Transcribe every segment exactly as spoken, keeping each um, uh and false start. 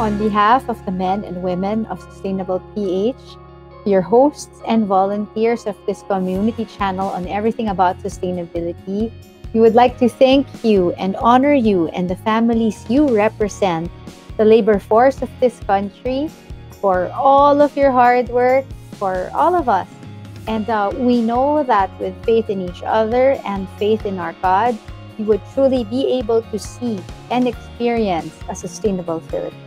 On behalf of the men and women of Sustainable P H, your hosts and volunteers of this community channel on everything about sustainability, we would like to thank you and honor you and the families you represent, the labor force of this country, for all of your hard work, for all of us. And uh, we know that with faith in each other and faith in our God, you would truly be able to see and experience a sustainable Philippines.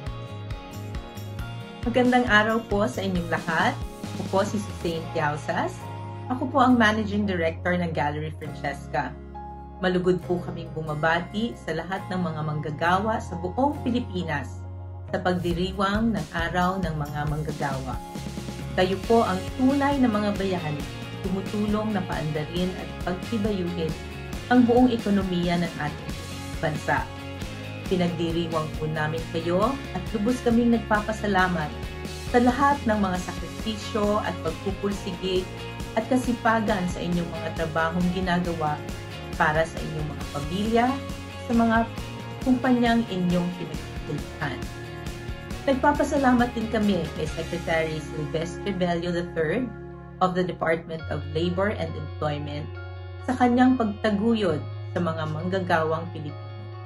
Magandang araw po sa inyong lahat. Ako po si Susain Tiausas. Ako po ang Managing Director ng Gallery Francesca. Malugod po kaming bumabati sa lahat ng mga manggagawa sa buong Pilipinas sa pagdiriwang ng Araw ng Mga Manggagawa. Kayo po ang tunay na mga bayani, tumutulong na paandarin at pagtibayuhin ang buong ekonomiya ng ating bansa. Pinagdiriwang po namin kayo at lubos kaming nagpapasalamat sa lahat ng mga sakripisyo at pagpupursige at kasipagan sa inyong mga trabahong ginagawa para sa inyong mga pamilya, sa mga kumpanyang inyong pinagtutulungan. Nagpapasalamat din kami kay Secretary Silvestre Bello the third of the Department of Labor and Employment sa kanyang pagtaguyod sa mga manggagawang Pilipino.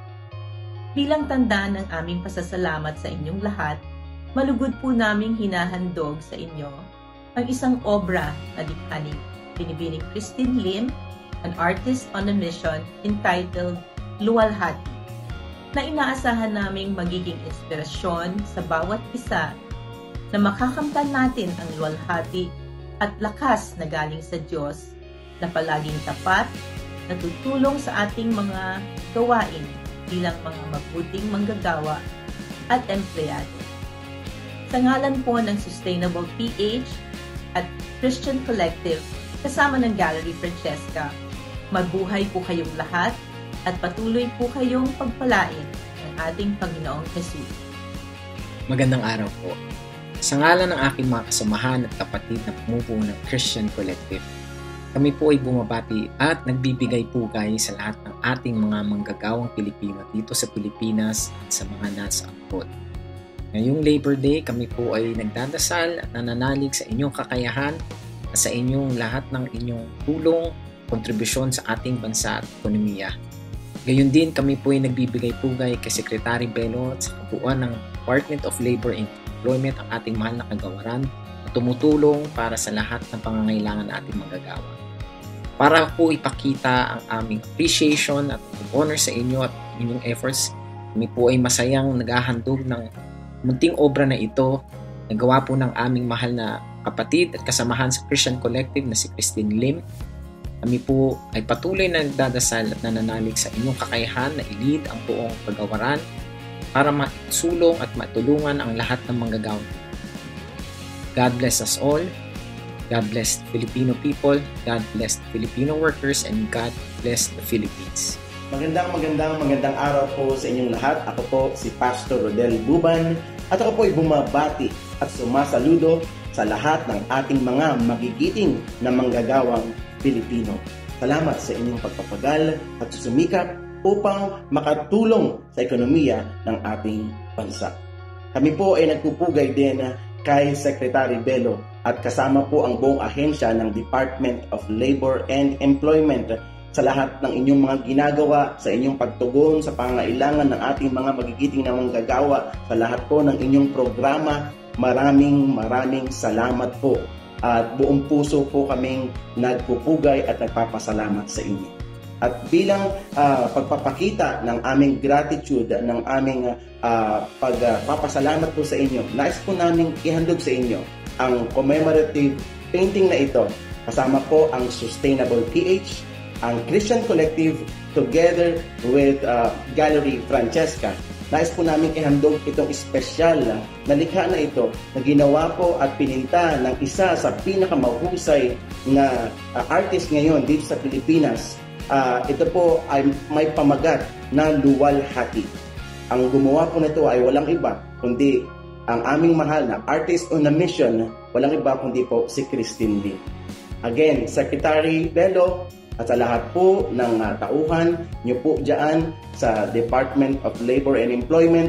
Bilang tanda ng aming pasasalamat sa inyong lahat, malugod po naming hinahandog sa inyo ang isang obra na likha ni Binibining Christine Lim, an artist on a mission entitled Luwalhati, na inaasahan naming magiging inspirasyon sa bawat isa na makakamtan natin ang luwalhati at lakas na galing sa Diyos na palaging tapat na tutulong sa ating mga gawain bilang mga mabuting manggagawa at empleyado. Sa ngalan po ng Sustainable P H at Christian Collective kasama ng Gallery Francesca, mabuhay po kayong lahat at patuloy po kayong pagpalain ng ating Panginoong Jesus. Magandang araw po. Sa ngalan ng aking mga kasamahan at kapatid na pumupuo ng Christian Collective, kami po ay bumabati at nagbibigay pugay sa lahat ng ating mga manggagawang Pilipino dito sa Pilipinas at sa mga nasa abroad. Ngayong Labor Day, kami po ay nagdadasal at nananalig sa inyong kakayahan at sa inyong lahat ng inyong tulong, kontribusyon sa ating bansa at ekonomiya. Gayon din, kami po ay nagbibigay pugay kay Secretary Bello at sa kabuuan ng Department of Labor and Employment ang ating mahal na kagawaran na tumutulong para sa lahat ng pangangailangan na ating manggagawa. Para po ipakita ang aming appreciation at honor sa inyo at inyong efforts, kami po ay masayang naghahandog ng munting obra na ito na gawa po ng aming mahal na kapatid at kasamahan sa Christian Collective na si Christine Lim. Kami po ay patuloy na nagdadasal at nananalig sa inyong kakayahan na i-lead ang buong pagawaran para masulong at matulungan ang lahat ng manggagawang. God bless us all. God bless the Filipino people, God bless the Filipino workers, and God bless the Philippines. Magandang magandang magandang araw po sa inyong lahat. Ako po si Pastor Rodel Buban at ako po ay bumabati at sumasaludo sa lahat ng ating mga magigiting na manggagawang Pilipino. Salamat sa inyong pagpapagal at susumikap upang makatulong sa ekonomiya ng ating bansa. Kami po ay nagpupugay din kay Secretary Bello at kasama po ang buong ahensya ng Department of Labor and Employment sa lahat ng inyong mga ginagawa, sa inyong pagtugon sa pangailangan ng ating mga magigiting na manggagawa, sa lahat po ng inyong programa. Maraming maraming salamat po at buong puso po kaming nagpupugay at nagpapasalamat sa inyo. At bilang uh, pagpapakita ng aming gratitude, ng aming uh, pagpapasalamat po sa inyo, nais po namin ihandog sa inyo ang commemorative painting na ito. Kasama po ang Sustainable P H, ang Christian Collective, together with uh, Gallery Francesca. Nais po namin ihandog itong espesyal na likha na ito na ginawa po at pininta ng isa sa pinakamahusay na uh, artist ngayon dito sa Pilipinas. Uh, ito po ay may pamagat na luwalhati. Ang gumawa po nito ay walang iba kundi ang aming mahal na artist on a mission, walang iba kundi po si Christine Lim. Again, Secretary Bello, at sa lahat po ng uh, tauhan niyo po dyan sa Department of Labor and Employment,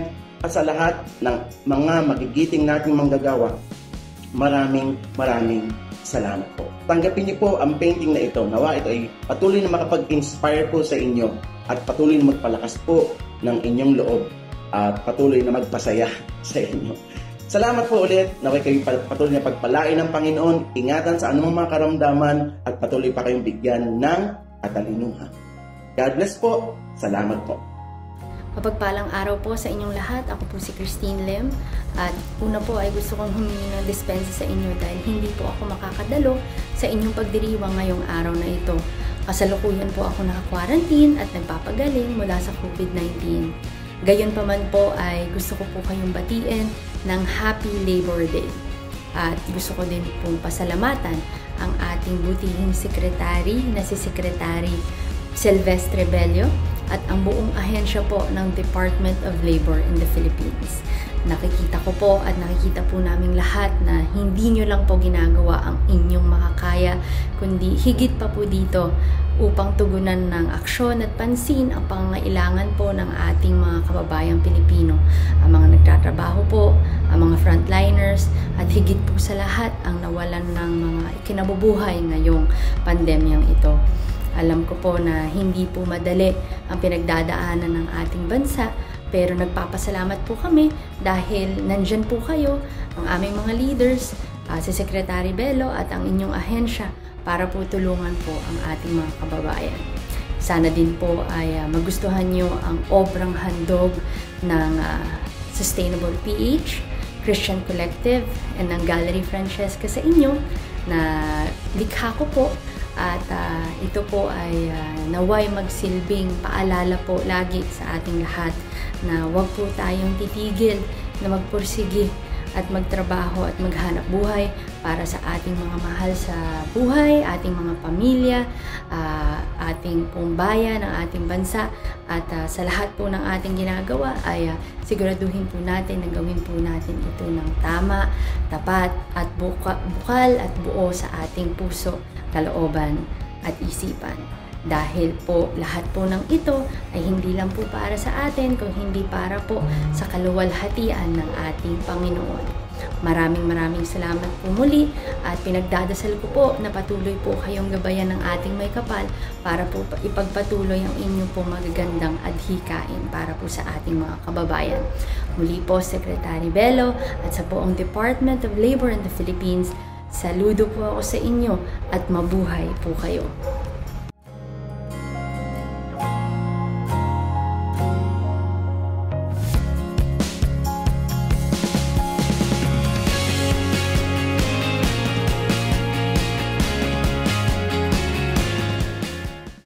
at sa lahat ng mga magigiting nating manggagawa, maraming maraming salamat po. Tanggapin niyo po ang painting na ito. Nawa ito ay patuloy na makapag-inspire po sa inyo at patuloy na magpalakas po ng inyong loob at patuloy na magpasaya sa inyo. Salamat po ulit. Naway kayo patuloy na pagpalain ng Panginoon, ingatan sa anumang mga karamdaman at patuloy pa kayong bigyan ng katalinuhan. God bless po. Salamat po. Mapagpalang araw po sa inyong lahat. Ako po si Christine Lim. At una po ay gusto kong humingi ng dispensa sa inyo dahil hindi po ako makakadalo sa inyong pagdiriwang ngayong araw na ito. Kasalukuyan po ako naka-quarantine at nagpapagaling mula sa COVID nineteen. Gayon pa man po ay gusto ko po kayong batiin ng Happy Labor Day. At gusto ko din pong pasalamatan ang ating butihing sekretary na si Secretary Silvestre Bello at ang buong ahensya po ng Department of Labor in the Philippines. Nakikita ko po at nakikita po namin lahat na hindi nyo lang po ginagawa ang inyong makakaya, kundi higit pa po dito upang tugunan ng aksyon at pansin ang pangangailangan po ng ating mga kababayang Pilipino. Ang mga nagtatrabaho po, ang mga frontliners, at higit po sa lahat ang nawalan ng mga ikinabubuhay ngayong pandemyang ito. Alam ko po na hindi po madali ang pinagdadaanan ng ating bansa, pero nagpapasalamat po kami dahil nandyan po kayo, ang aming mga leaders, uh, si Secretary Bello at ang inyong ahensya para po tulungan po ang ating mga kababayan. Sana din po ay uh, magustuhan nyo ang obrang handog ng uh, Sustainable P H, Christian Collective, and ng Gallery Francesca sa inyo na likha ko po. At uh, ito po ay uh, naway magsilbing paalala po lagi sa ating lahat na huwag po tayong titigil na magpursige at magtrabaho at maghanap buhay para sa ating mga mahal sa buhay, ating mga pamilya, uh, ating pong bayan, ang ating bansa, at uh, sa lahat po ng ating ginagawa ay uh, siguraduhin po natin na gawin po natin ito ng tama, tapat at buka, bukal at buo sa ating puso, kalooban at isipan. Dahil po lahat po ng ito ay hindi lang po para sa atin, kung hindi para po sa kaluwalhatian ng ating Panginoon. Maraming maraming salamat po muli at pinagdadasal ko po na patuloy po kayong gabayan ng ating may kapal para po ipagpatuloy ang inyong po magagandang adhikain para po sa ating mga kababayan. Muli po, Secretary Bello at sa buong Department of Labor in the Philippines, saludo po ako sa inyo at mabuhay po kayo.